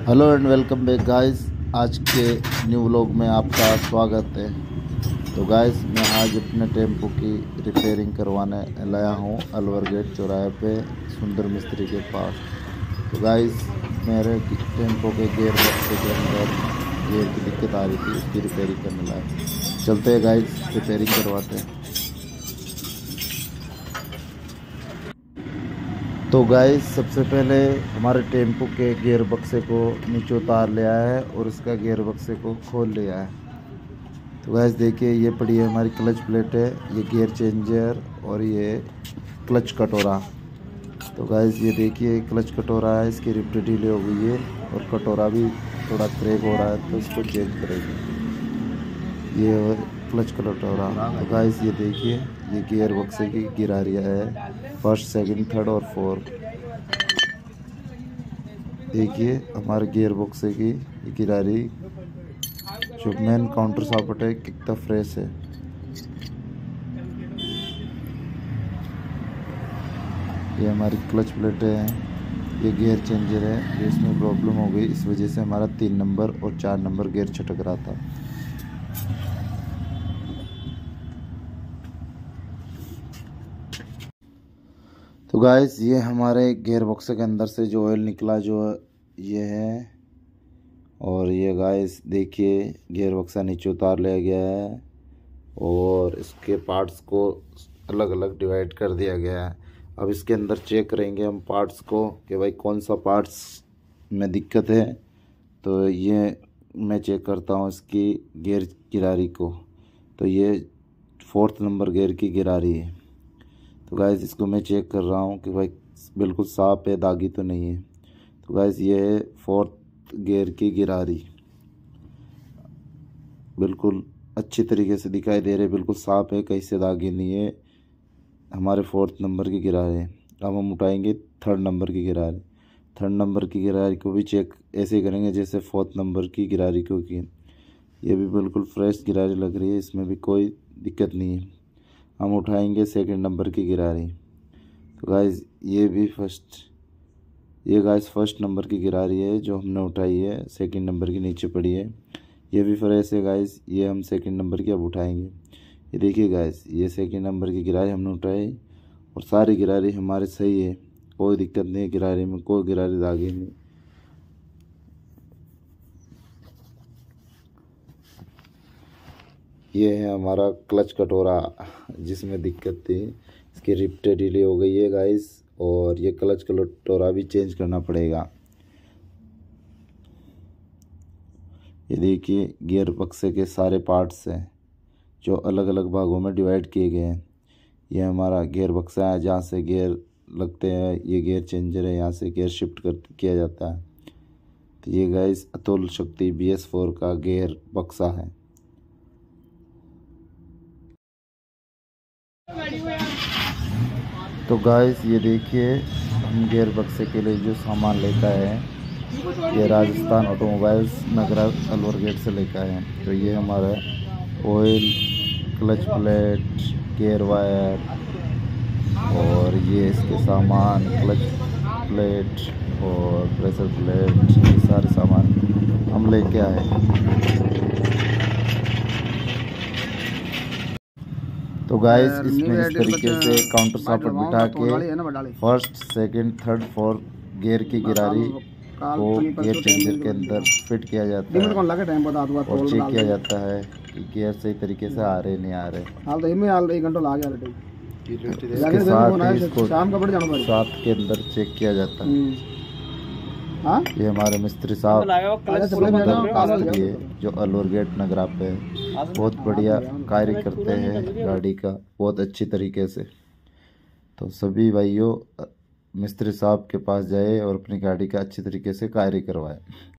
Hello and welcome back guys. आज के new vlog में आपका स्वागत है। तो गाइस मैं आज अपने टेम्पो की रिपेयरिंग करवाने लाया हूँ अलवर गेट चौराहे पे सुंदर मिस्त्री के पास। तो गाइस मेरे टेम्पो के गियर बक्से के अंदर गियर की दिक्कत आ रही थी, उसकी रिपेयरिंग करने लाया। चलते हैं गाइस, रिपेयरिंग करवाते हैं। तो गाइस सबसे पहले हमारे टेम्पो के गियर बक्से को नीचे उतार लिया है और इसका गियर बक्से को खोल लिया है। तो गाइस देखिए ये पड़ी है हमारी क्लच प्लेट है, ये गियर चेंजर और ये क्लच कटोरा। तो गाइस ये देखिए क्लच कटोरा है, इसकी रिप्ट ढीली हो गई है और कटोरा भी थोड़ा क्रैक हो रहा है, तो इसको चेंज करेंगे। ये क्लच कटोरा। तो गाइस ये देखिए ये गियर बक्से की गिरारियाँ है, फर्स्ट सेकंड थर्ड और फोर्थ। देखिए हमारे गियर बक्से की गिरारी जो मेन काउंटर सॉकेट है कितना फ्रेश है। ये हमारी क्लच प्लेट है, ये गियर चेंजर है, इसमें प्रॉब्लम हो गई, इस वजह से हमारा 3 नंबर और 4 नंबर गियर छटक रहा था। तो गाइस ये हमारे गियर बॉक्स के अंदर से जो ऑयल निकला जो ये है, और ये गाइस देखिए गियर बक्सा नीचे उतार लिया गया है और इसके पार्ट्स को अलग अलग डिवाइड कर दिया गया है। अब इसके अंदर चेक करेंगे हम पार्ट्स को कि भाई कौन सा पार्ट्स में दिक्कत है। तो ये मैं चेक करता हूँ इसकी गियर गिरारी को। तो ये 4th नंबर गियर की गिरारी है। तो गाइस इसको मैं चेक कर रहा हूँ कि भाई बिल्कुल साफ है, दागी तो नहीं है। तो गाइस ये है 4th गियर की गिरारी, बिल्कुल अच्छी तरीके से दिखाई दे रहे, बिल्कुल साफ है, कहीं से दागी नहीं है। हमारे 4th नंबर की गिरारी है। अब हम उठाएंगे 3rd नंबर की गिरारी। 3rd नंबर की गिरारी को भी चेक ऐसे ही करेंगे जैसे 4th नंबर की गिरारी को की। ये भी बिल्कुल फ्रेश गिरारी लग रही है, इसमें भी कोई दिक्कत नहीं है। हम उठाएंगे 2nd नंबर की गिरारी। तो गाइस ये भी फर्स्ट नंबर की गिरारी है जो हमने उठाई है, 2nd नंबर की नीचे पड़ी है। ये भी फ्रेश है गाइस, ये हम 2nd नंबर की अब उठाएंगे। ये देखिए गाइस ये 2nd नंबर की गिरारी हमने उठाई और सारी गिरारी हमारे सही है, कोई दिक्कत नहीं है गिरारी में, कोई गिरारी दागी नहीं। ये है हमारा क्लच कटोरा जिसमें दिक्कत थी, इसकी रिप्टे ढीली हो गई है गाइस और ये क्लच कटोरा भी चेंज करना पड़ेगा। ये देखिए गियर बक्से के सारे पार्ट्स हैं जो अलग अलग भागों में डिवाइड किए गए हैं। ये हमारा गियर बक्सा है जहाँ से गियर लगते हैं, ये गियर चेंजर है, यहाँ से गियर शिफ्ट किया जाता है। तो ये गाइस अतुल शक्ति BS4 का गियर बक्सा है। तो गाइस ये देखिए हम गियर बक्से के लिए जो सामान लेकर आए हैं, ये राजस्थान ऑटोमोबाइल्स नगरा अलवर गेट से लेकर आए हैं। तो ये हमारा oil, clutch plate, gear wire और ये इसके सामान क्लच प्लेट और प्रेशर प्लेट, ये सारे सामान हम लेके आए हैं। तो गाइस इसमें इस तरीके से काउंटर सॉकेट बिठा के 1st, 2nd, 3rd, 4th gear की गिरारी को गियर चेंजर के अंदर फिट किया जाता है और चेक किया जाता है कि गियर सही तरीके से आ रहे नहीं आ रहे। इसके साथ ही इसको साथ के अंदर चेक किया जाता है। ये हमारे मिस्त्री साहब है जो अलवर गेट नगरा पे बहुत बढ़िया कार्य करते हैं गाड़ी का, बहुत अच्छी तरीके से। तो सभी भाइयों मिस्त्री साहब के पास जाए और अपनी गाड़ी का अच्छी तरीके से कार्य करवाएं।